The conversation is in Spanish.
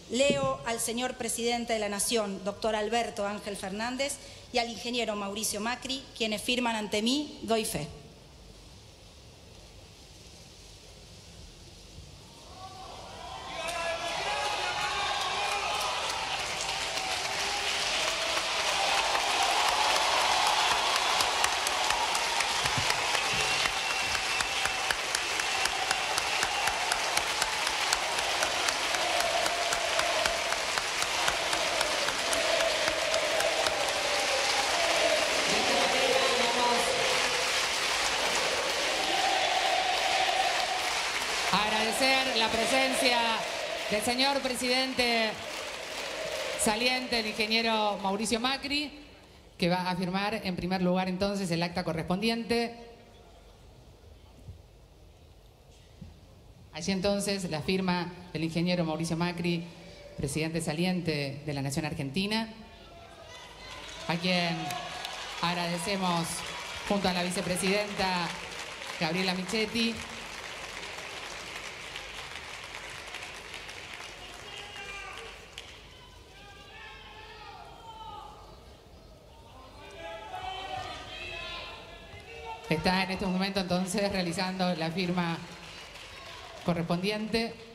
Leo al señor presidente de la Nación, doctor Alberto Ángel Fernández, y al ingeniero Mauricio Macri, quienes firman ante mí, doy fe. Agradecer la presencia del señor presidente saliente, el ingeniero Mauricio Macri, que va a firmar en primer lugar entonces el acta correspondiente. Allí entonces la firma del ingeniero Mauricio Macri, presidente saliente de la Nación Argentina, a quien agradecemos junto a la vicepresidenta Gabriela Michetti. Está en estos momentos entonces realizando la firma correspondiente.